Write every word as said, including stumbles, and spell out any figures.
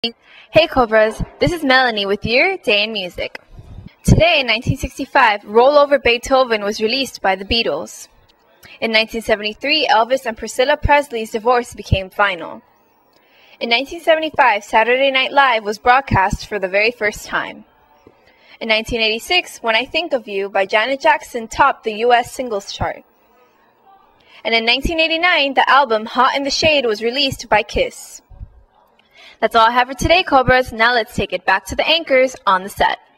Hey Cobras, this is Melanie with your Day in Music. Today in nineteen sixty-five, Roll Over Beethoven was released by the Beatles. In nineteen seventy-three, Elvis and Priscilla Presley's divorce became final. In nineteen seventy-five, Saturday Night Live was broadcast for the very first time. In nineteen eighty-six, When I Think of You by Janet Jackson topped the U S singles chart. And in nineteen eighty-nine, the album Hot in the Shade was released by Kiss. That's all I have for today, Cobras. Now let's take it back to the anchors on the set.